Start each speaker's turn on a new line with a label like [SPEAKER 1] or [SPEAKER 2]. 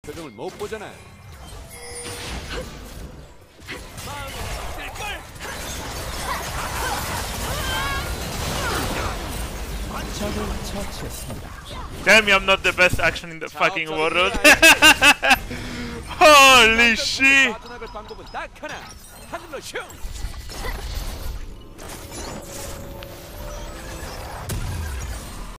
[SPEAKER 1] 표정을 못 보잖아.
[SPEAKER 2] 적을 처치했습니다.
[SPEAKER 3] Tell me I'm not the best action in the fucking world. Holy shit!
[SPEAKER 1] 빠져나갈 방법은 딱 하나. 하늘로 슝.